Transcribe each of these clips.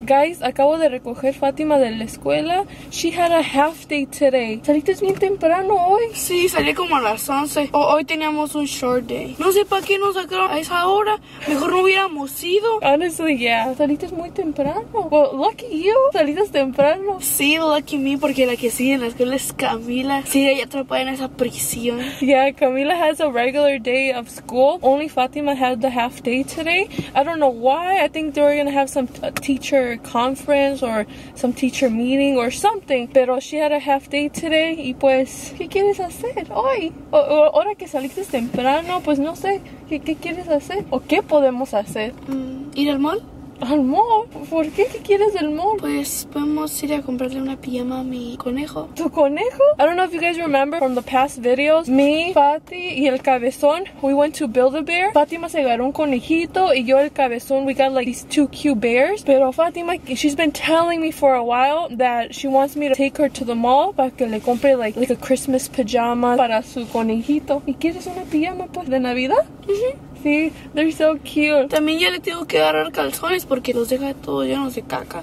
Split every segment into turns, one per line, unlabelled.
Guys, acabo de recoger Fátima de la escuela. She had a half day today. ¿Saliste bien temprano hoy?
Sí, salí como a las 11. Hoy teníamos un short day. No sé para qué nos sacaron a esa hora. Mejor no hubiéramos ido.
Honestly, yeah. Saliste muy temprano. Well, lucky you. Saliste temprano.
Sí, lucky me, porque la que sigue en la escuela es Camila. Sigue ahí atrapada en esa prisión.
Yeah, Camila has a regular day of school. Only Fátima had the half day today. I don't know why. I think they were gonna have some teacher conference or some teacher meeting or something. Pero she had a half day today. Y pues, ¿qué quieres hacer hoy? Ahora que saliste temprano, pues no sé. ¿Qué quieres hacer? ¿O qué podemos hacer?
¿Ir al mall?
¿Al mall? ¿Por qué? ¿Qué quieres del mall?
Pues podemos ir a comprarle una pijama a mi conejo.
¿Tu conejo? I don't know if you guys remember from the past videos. Me, Fati y el cabezón, we went to Build-A-Bear. Fátima se agarró un conejito y yo el cabezón, we got like these two cute bears. Pero Fátima, she's been telling me for a while that she wants me to take her to the mall para que le compre like a Christmas pajama para su conejito. ¿Y quieres una pijama pues de Navidad? Sí, they're so cute.
También ya le tengo que agarrar calzones porque los deja todos llenos de caca.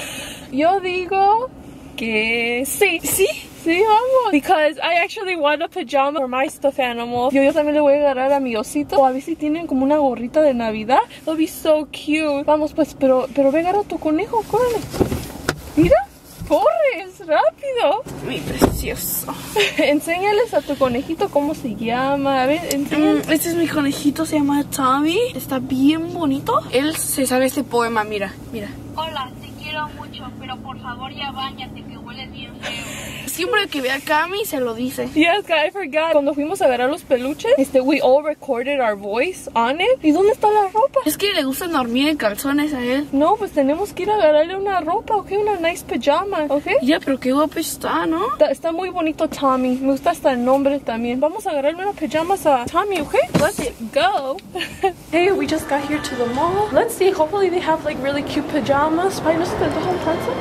Yo digo que sí. ¿Sí? Sí, vamos. Because I actually want a pajama for my stuffed animal. Yo también le voy a agarrar a mi osito. O a ver si tienen como una gorrita de Navidad. It'll be so cute. Vamos pues, pero ve a agarrar a tu conejo, córrele. Mira. ¡Corres! ¡Rápido!
Mi precioso.
Enséñales a tu conejito cómo se llama. A ver, enséñales.
Este es mi conejito, se llama Tommy. Está bien bonito. Él se sabe este poema, mira.
Hola, te quiero mucho, pero por favor ya báñate, que hueles bien feo.
Siempre que ve a Cami se lo dice.
Yes, I forgot. Cuando fuimos a agarrar los peluches, we all recorded our voice on it. ¿Y dónde está la ropa?
Es que le gusta dormir en calzones a él.
No, pues tenemos que ir a agarrarle una ropa, ¿ok? Una nice pajama, ¿ok?
Ya, pero qué guapo está, ¿no?
Está muy bonito Tommy. Me gusta hasta el nombre también. Vamos a agarrarle unas pajamas a Tommy, ¿ok? Let's go. Hey, we just got here to the mall. Let's see. Hopefully they have like really cute pajamas. Ay, ¿no se te antoja un pretzel?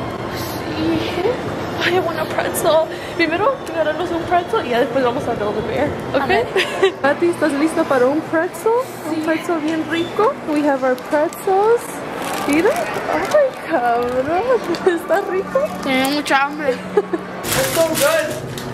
Sí. Ay, I want a pretzel. Primero agarrarnos un pretzel y ya después vamos a Build-A-Bear, ¿ok? Pati, ¿estás lista para un pretzel? Sí. Un pretzel bien rico. We have our pretzels. Mira. Ay, cabrón. ¿Está rico?
Tengo mucha hambre.
It's so good.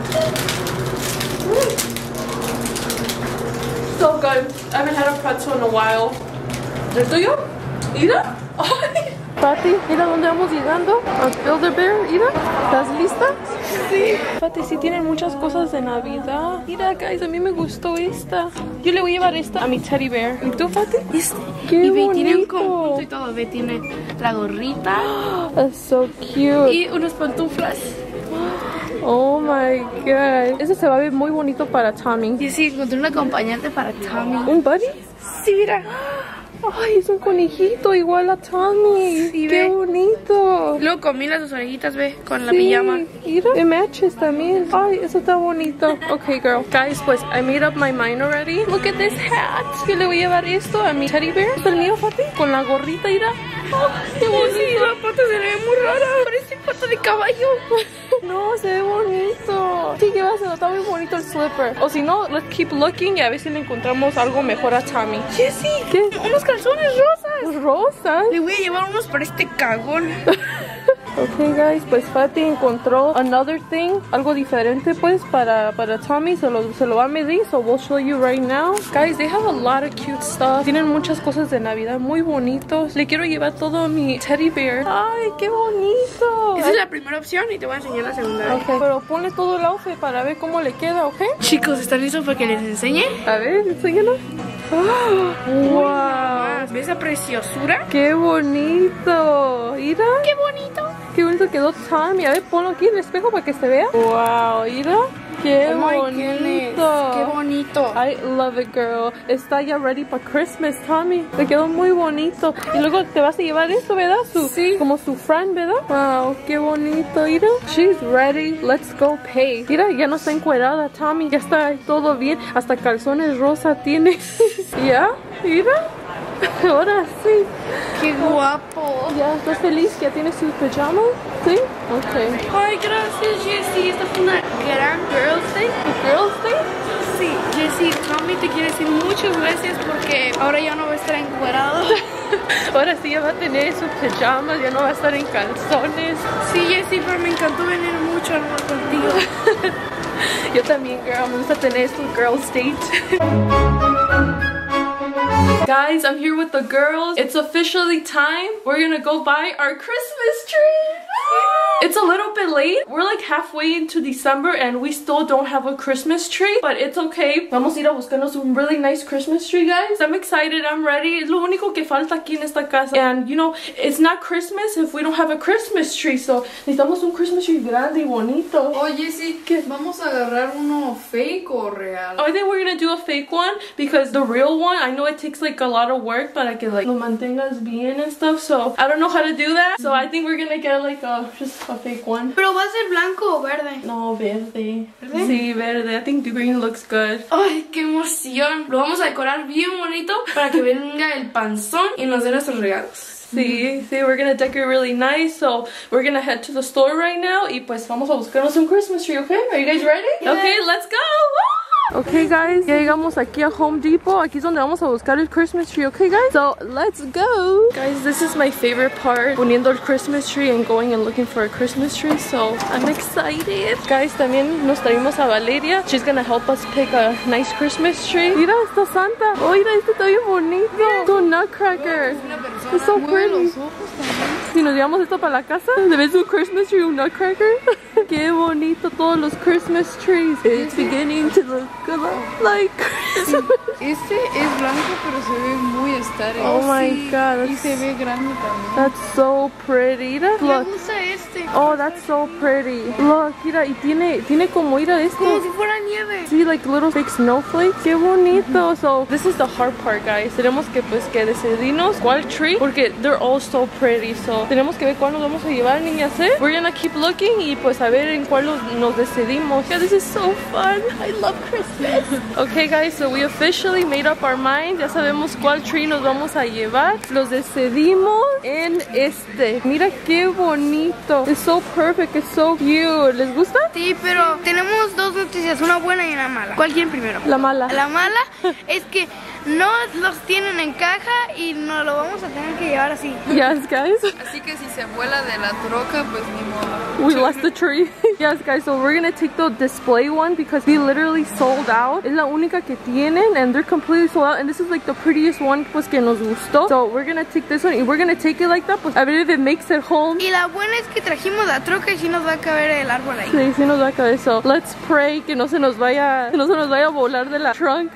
So good. I haven't had a pretzel in a while. ¿El tuyo? Mira. Ay. Pati, mira dónde vamos llegando. A Build-A-Bear, mira. ¿Estás lista? Sí. Pati, sí tienen muchas cosas de Navidad. Mira, guys, a mí me gustó esta. Yo le voy a llevar esta a mi teddy bear. ¿Y tú, Pati?
Qué
y
bonito. Tiene un
bonito.
conjunto y todo. Ve, tiene la gorrita.
That's so cute.
Y unas pantuflas.
Oh my god. Ese se va a ver muy bonito para Tommy.
Y sí, encontré un acompañante para Tommy.
¿Un buddy?
Sí, mira.
Ay, es un conejito igual a Tommy.
Sí,
qué
ve.
bonito.
Luego combina sus orejitas, ve, con la pijama.
Mira, it matches también. Ay, eso está bonito. Okay, girl. Guys, pues I made up my mind already. Look at this hat. Yo le voy a llevar esto a mi teddy bear. ¿Es el mío, Fati? Con la gorrita, mira. Oh, qué bonito.
Sí, la pata se le ve muy rara. Parece pata de caballo.
No, se ve bonito. Sí, que va a ser, está muy bonito el slipper. O si no, let's keep looking y a ver si le encontramos algo mejor a Tommy.
Jessie,
¿qué?
Unos calzones rosas.
¿Rosas?
Le voy a llevar unos para este cagón.
Ok, guys, pues Fati encontró another thing, algo diferente pues para Tommy, se lo va a medir, so we'll show you right now. Guys, they have a lot of cute stuff. Tienen muchas cosas de Navidad muy bonitos. Le quiero llevar todo a mi teddy bear. Ay, qué bonito.
Esa es la primera opción y te voy a enseñar la segunda.
Ok, pero ponle todo el outfit para ver cómo le queda, ¿ok?
Chicos, ¿están listos para que les enseñe?
A ver, enséñalo. Wow.
¿Ves esa preciosura?
¡Qué bonito! Mira.
¡Qué bonito!
Qué bonito quedó Tommy. A ver, ponlo aquí en el espejo para que se vea. Wow, mira. Qué bonito.
Qué bonito.
I love it, girl. Está ya ready para Christmas, Tommy. Te quedó muy bonito. Y luego te vas a llevar esto, ¿verdad? Sí. Como su friend, ¿verdad? Wow, qué bonito. Mira. She's ready. Let's go pay. Mira, ya no está encuerada, Tommy. Ya está todo bien. Hasta calzones rosa tiene. ¿Ya? Mira. Ahora sí.
¡Qué guapo!
¿Ya estás feliz? ¿Ya tienes sus pajamas? ¿Sí? Ok.
Ay, gracias, Jessie. Esta fue una gran Girls' Day.
¿Girls' Day?
Jessie, Tommy te quiere decir muchas gracias porque ahora ya no va a estar encuerado.
Ahora sí ya va a tener sus pijamas, ya no va a estar en calzones.
Sí, Jessie, pero me encantó venir mucho a hablar contigo.
Yo también, girl, me gusta tener su girl state. Guys, I'm here with the girls. It's officially time. We're gonna go buy our Christmas tree. It's a little bit late. We're like halfway into December and we still don't have a Christmas tree, but it's okay. Vamos a ir a buscarnos un really nice Christmas tree, guys. I'm excited. I'm ready. Es lo único que falta aquí en esta casa. And you know, it's not Christmas if we don't have a Christmas tree. So necesitamos un Christmas tree grande y bonito.
Oye, sí, ¿qué? ¿Vamos a agarrar uno fake o real?
I think we're gonna do a fake one because the real one, I know it takes like a lot of work para que like lo mantengas bien and stuff. So I don't know how to do that. So I think we're gonna get like just a fake one.
¿Pero va a ser blanco o verde?
No, verde.
¿Verde?
Sí, verde. I think the green looks good.
Ay, qué emoción. Lo vamos a decorar bien bonito para que venga el panzón y nos dé nuestros regalos.
Sí, we're gonna decorate really nice. So we're gonna head to the store right now y pues vamos a buscarnos un Christmas tree, okay? Are you guys ready?
Yeah.
Okay, let's go! Okay guys, ya llegamos aquí a Home Depot. Aquí es donde vamos a buscar el Christmas tree, okay guys? So, let's go! Guys, this is my favorite part. Poniendo el Christmas tree and going and looking for a Christmas tree. So, I'm excited. Guys, también nos traímos a Valeria. She's gonna help us pick a nice Christmas tree. Mira, está Santa. Oh, mira, este está bien bonito. Es un nutcracker. It's so pretty. Si nos llevamos esto para la casa, ¿debes un Christmas tree, un nutcracker? Qué bonito todos los Christmas trees. It's beginning to look like Christmas.
Este es blanco pero se ve muy estéril.
Oh my god.
Y se ve grande también.
That's so pretty.
Me
Look.
gusta este.
Oh, that's so pretty. Look, mira, y tiene como mira esto.
Como si fuera nieve.
See, like little fake snowflakes. Qué bonito. So, this is the hard part, guys. Tenemos que decidirnos cuál tree, porque they're all so pretty. So, tenemos que ver cuál nos vamos a llevar, niñas, ¿eh? We're gonna keep looking y pues a ver en cuál nos decidimos. Yeah, this is so fun. I love Christmas. Okay, guys, so we officially made up our mind. Ya sabemos cuál tree nos vamos a llevar. Los decidimos en este. Mira qué bonito. It's so perfect. It's so cute. ¿Les gusta?
Sí, pero tenemos dos noticias, una buena y una mala. ¿Cuál quieren primero?
La mala.
La mala es que no los tienen en caja y nos lo vamos a tener que llevar así.
Yes, guys.
Así que si se vuela de la troca, pues ni modo.
We lost the tree. Yes, guys, so we're gonna take the display one because they literally sold out. Es la única que tienen and they're completely sold out. And this is like the prettiest one pues que nos gustó. So we're gonna take this one and we're gonna take it like that. Pues a ver if it makes it home.
Y la buena es que trajimos la troca y sí nos va a caber el árbol ahí.
Sí, sí nos va a caber. So let's pray que no se nos vaya a volar de la trunk.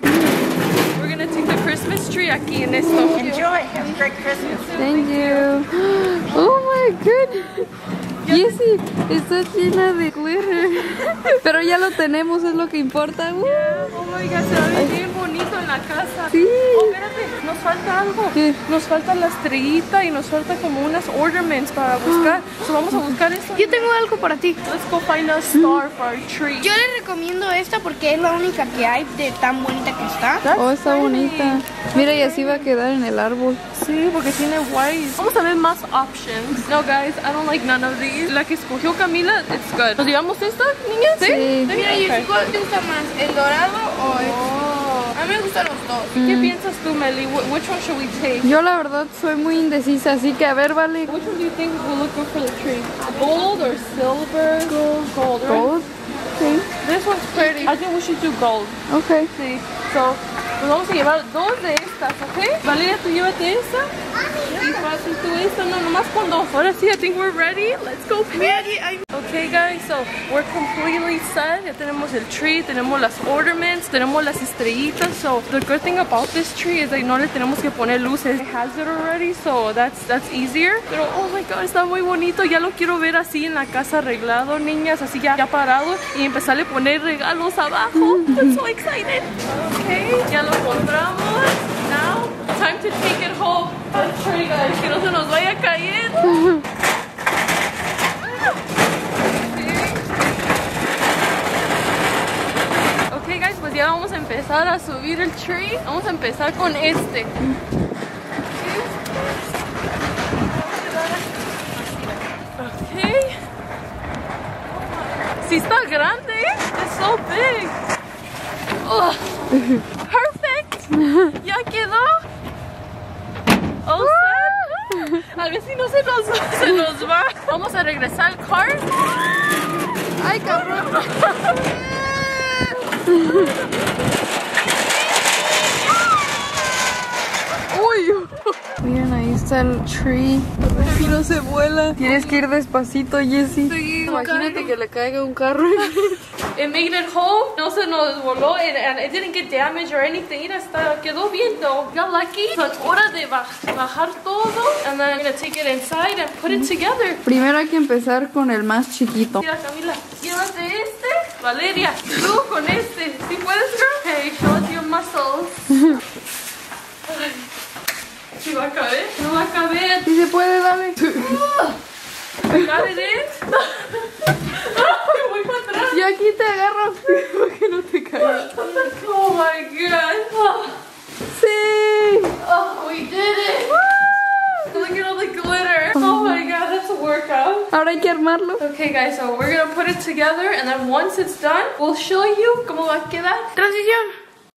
We're gonna take the Christmas tree aquí en esto.
Enjoy. Have a great Christmas.
Thank you. Oh my goodness. Jessie, está llena de glitter. Pero ya lo tenemos, es lo que importa.
Oh my god, se va a ver bien bonito en la casa.
Sí.
Oh, espérate, nos falta algo.
¿Qué?
Nos falta la estrellita y nos falta como unas ornaments para buscar. So vamos a buscar eso.
Yo tengo algo para ti.
Let's go find a star for our tree.
Yo les recomiendo esta porque es la única que hay de tan bonita que está.
That's
Oh, está
pretty.
bonita. Mira, y así va a quedar en el árbol.
Sí, porque tiene white. Vamos a ver más options. No, guys, I don't like none of these. La que escogió Camila, it's good. ¿Nos llevamos esta, niñas?
Sí.
Mira,
Okay.
¿cuál te gusta más? ¿El dorado o el...?
Oh.
A mí me gustan los dos.
¿Qué piensas tú, Meli? Which one should we take?
Yo la verdad soy muy indecisa, así que a ver, vale.
Which one do you think will look good for the tree? Gold or silver? Gold, right?
Gold. Sí.
This one's pretty. I think we should do gold.
Ok.
Sí. So, nos vamos a llevar dos de estas, ¿ok? Valeria, tú llévate esta. Y fácil tú esta. No, nomás con dos. Ahora sí, I think we're ready. Let's go. Okay, guys, so we're completely set. Ya tenemos el tree, tenemos las ornaments, tenemos las estrellitas. So, the good thing about this tree is that no le tenemos que poner luces. It has it already, so that's easier. Pero, oh my god, está muy bonito. Ya lo quiero ver así en la casa arreglado, niñas, así ya parado y empezarle a poner regalos abajo. I'm so excited. Okay, ya lo encontramos. Now, time to take it home. Al tree, guys, que no se nos vaya a caer. Ok, guys, pues ya vamos a empezar a subir el tree. Vamos a empezar con este. Ok. Sí está grande. It's so big. Oh, perfect. Ya quedó. Oh, a ver si no se nos va. Vamos a regresar al car.
Ay, cabrón. Uy. Miren, ahí está el tree. Si no se vuela. Tienes que ir despacito, Jessie.
Sí,
Imagínate que le caiga un carro.
It made it home. No se nos voló. And it didn't get damaged or anything. Mira, quedó bien though. Got lucky. So it's hora de bajar todo. And then I'm gonna take it inside and put it together.
Primero hay que empezar con el más chiquito.
Mira, Camila, llévate este. Valeria, tú con este. ¿Sí puedes, girl? Hey, show us your muscles. ¿Sí va a caber? No va a caber.
Si se puede, dale.
Got it in. Voy para atrás.
Y aquí te agarro para que no te caigas.
Oh my god.
Sí.
Oh, we did it. Look at all the glitter. Oh my god, that's a workout.
Ahora hay que armarlo.
Okay guys, so we're gonna put it together and then once it's done, we'll show you cómo va a quedar.
Transición.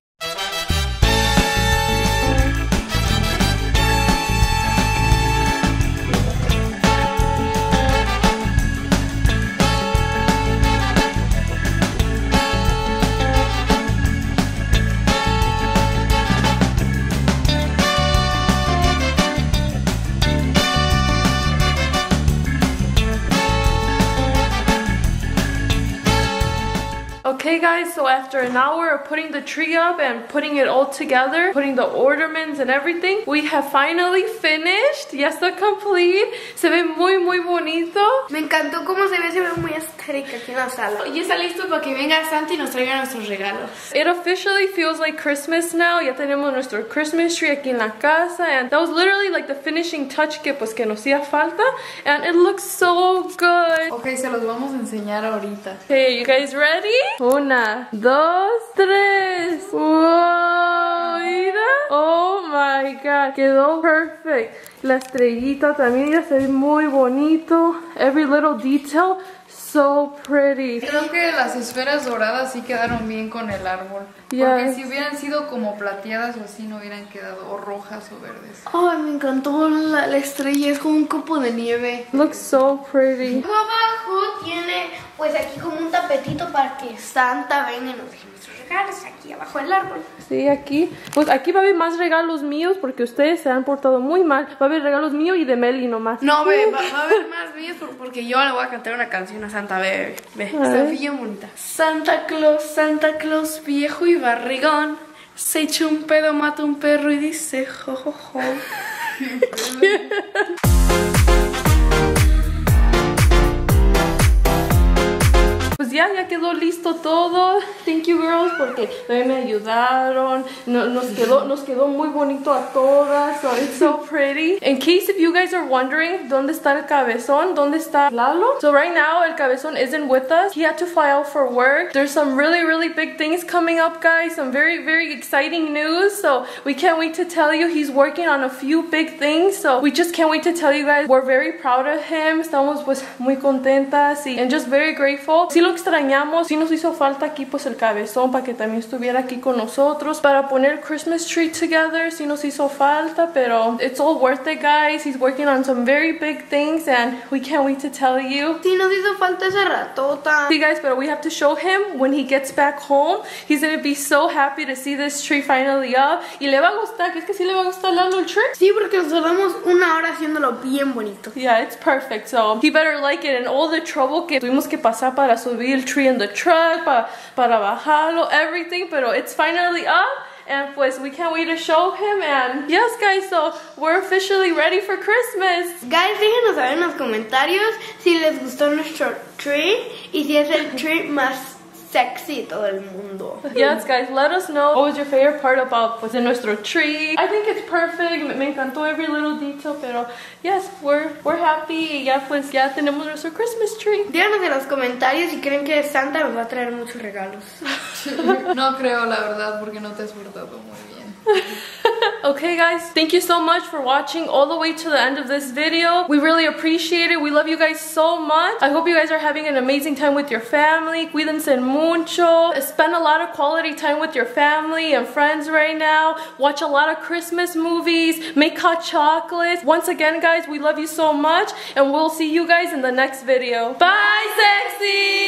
Okay guys, so after an hour of putting the tree up and putting it all together, putting the ornaments and everything, we have finally finished. Ya está complete. Se ve muy bonito.
Me encantó cómo se ve muy estética aquí en la sala. Y está listo para que venga Santa y nos traiga nuestros regalos.
It officially feels like Christmas now. Ya tenemos nuestro Christmas tree aquí en la casa, and that was literally like the finishing touch que pues que nos hacía falta, and it looks so good.
Ok, se los vamos a enseñar ahorita.
Okay, you guys ready? 1, 2, 3. Wow, mira. Oh my god, quedó perfect. La estrellita también ya se ve muy bonito. Every little detail, so pretty.
Creo que las esferas doradas sí quedaron bien con el árbol.
Yes.
Porque si hubieran sido como plateadas o así no hubieran quedado, o rojas o verdes.
Ay, me encantó la estrella, es como un copo de nieve.
Looks so pretty.
Abajo tiene pues aquí como un tapetito para que Santa venga y nos deje nuestros regalos aquí abajo del árbol.
Sí, aquí. Pues aquí va a haber más regalos míos porque ustedes se han portado muy mal. Va a haber regalos míos y de Meli nomás.
No, ve, va a haber más míos porque yo le voy a cantar una canción a Santa, ve. Está bien bonita. Santa Claus, viejo y barrigón, se echó un pedo, mata un perro y dice jo, jo, jo.
Pues ya quedó listo todo. Thank you girls porque me ayudaron. Nos quedó muy bonito a todas. So it's so pretty. In case if you guys are wondering dónde está el cabezón, dónde está Lalo. So right now el cabezón isn't with us. He had to fly out for work. There's some really big things coming up, guys. Some very exciting news. So we can't wait to tell you. He's working on a few big things. So we just can't wait to tell you guys. We're very proud of him. Estamos pues muy contentas and just very grateful. Sí lo extrañamos, sí nos hizo falta aquí pues el cabezón para que también estuviera aquí con nosotros para poner Christmas tree together. Sí nos hizo falta, pero it's all worth it, guys. He's working on some very big things and we can't wait to tell you.
Sí nos hizo falta esa ratota.
Sí, guys, but we have to show him when he gets back home. He's gonna be so happy to see this tree finally up. Y le va a gustar. ¿Crees que sí le va a gustar Lalo el tree?
Sí, porque nos tardamos una hora haciéndolo bien bonito.
Yeah, it's perfect. So he better like it, and all the trouble que tuvimos que pasar para subir el tree in the truck, para bajarlo, everything, pero it's finally up. And pues we can't wait to show him. And yes, guys, so we're officially ready for Christmas.
Guys, déjenos saber en los comentarios si les gustó nuestro tree y si es el tree más sexy de todo el mundo.
Yes, guys, let us know what was your favorite part about pues, de nuestro tree. I think it's perfect. Me encantó every little detail, pero yes, we're happy y ya pues ya tenemos nuestro Christmas tree.
Díganos en los comentarios si creen que Santa nos va a traer muchos regalos.
No creo, la verdad, porque no te has portado muy bien.
Okay guys, thank you so much for watching all the way to the end of this video. We really appreciate it. We love you guys so much. I hope you guys are having an amazing time with your family. Cuídense mucho. Spend a lot of quality time with your family and friends right now. Watch a lot of Christmas movies. Make hot chocolates. Once again guys, we love you so much and we'll see you guys in the next video. Bye sexy!